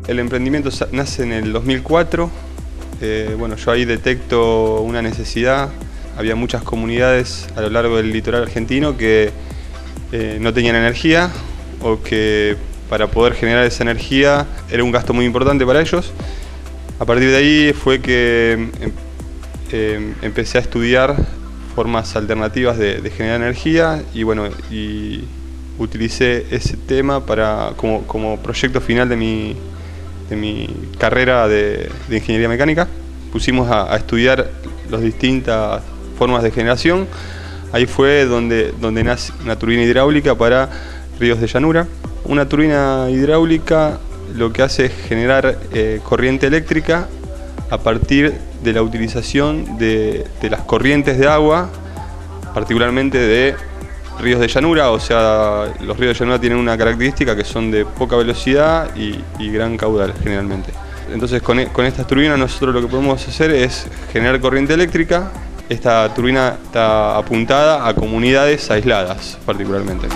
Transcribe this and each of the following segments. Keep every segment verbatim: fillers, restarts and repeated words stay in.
El emprendimiento nace en el dos mil cuatro. Eh, bueno, yo ahí detecto una necesidad. Había muchas comunidades a lo largo del litoral argentino que eh, no tenían energía, o que para poder generar esa energía era un gasto muy importante para ellos. A partir de ahí fue que eh, empecé a estudiar formas alternativas de, de generar energía y bueno, y utilicé ese tema para, como, como proyecto final de mi, de mi carrera de, de ingeniería mecánica. Pusimos a, a estudiar las distintas formas de generación. Ahí fue donde, donde nace una turbina hidráulica para ríos de llanura. Una turbina hidráulica lo que hace es generar eh, corriente eléctrica a partir de la utilización de, de las corrientes de agua, particularmente de ríos de llanura. O sea, los ríos de llanura tienen una característica que son de poca velocidad y, y gran caudal generalmente. Entonces con, con estas turbinas nosotros lo que podemos hacer es generar corriente eléctrica. Esta turbina está apuntada a comunidades aisladas particularmente.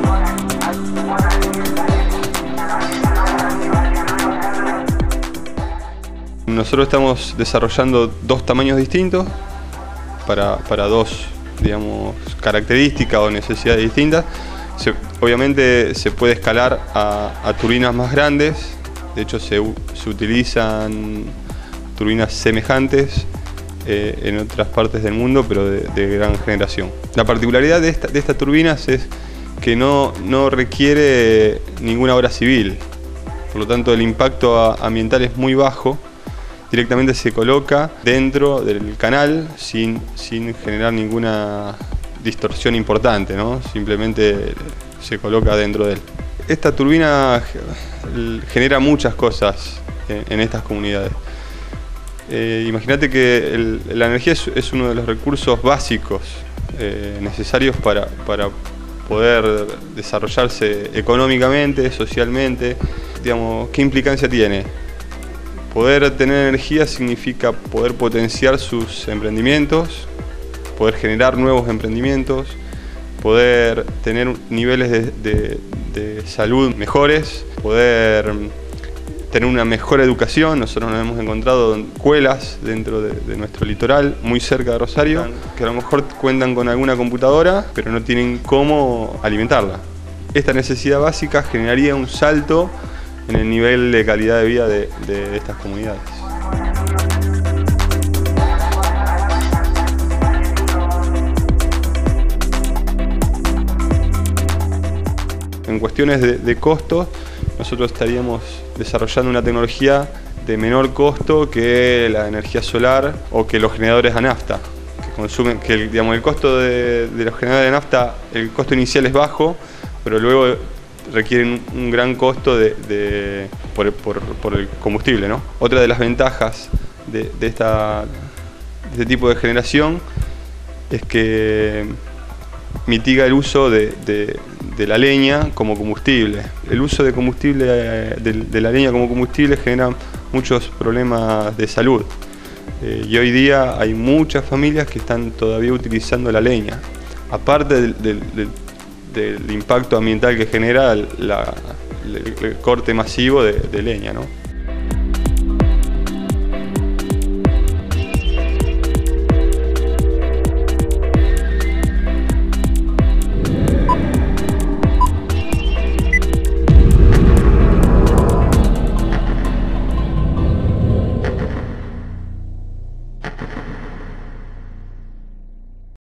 Nosotros estamos desarrollando dos tamaños distintos para, para dos, digamos, características o necesidades distintas. Se, obviamente se puede escalar a, a turbinas más grandes. De hecho se, se utilizan turbinas semejantes eh, en otras partes del mundo, pero de, de gran generación. La particularidad de, esta, de estas turbinas es que no, no requiere ninguna obra civil. Por lo tanto el impacto a, ambiental es muy bajo. Directamente se coloca dentro del canal sin, sin generar ninguna distorsión importante, ¿no? Simplemente se coloca dentro de él. Esta turbina genera muchas cosas en, en estas comunidades. Eh, Imagínate que el, la energía es, es uno de los recursos básicos eh, necesarios para, para poder desarrollarse económicamente, socialmente. Digamos, ¿qué implicancia tiene? Poder tener energía significa poder potenciar sus emprendimientos, poder generar nuevos emprendimientos, poder tener niveles de, de, de salud mejores, poder tener una mejor educación. Nosotros nos hemos encontrado escuelas dentro de, de nuestro litoral, muy cerca de Rosario, que a lo mejor cuentan con alguna computadora, pero no tienen cómo alimentarla. Esta necesidad básica generaría un salto en el nivel de calidad de vida de, de estas comunidades. En cuestiones de, de costos, nosotros estaríamos desarrollando una tecnología de menor costo que la energía solar o que los generadores a nafta, que consumen, que el, digamos, el costo de, de los generadores de nafta, el costo inicial es bajo, pero luego requieren un gran costo de, de, por, por, por el combustible, ¿no? Otra de las ventajas de, de, esta, de este tipo de generación es que mitiga el uso de, de, de la leña como combustible. El uso de combustible de, de la leña como combustible genera muchos problemas de salud. Eh, y hoy día hay muchas familias que están todavía utilizando la leña. Aparte del, del, del del impacto ambiental que genera la, el, el corte masivo de, de leña, ¿no?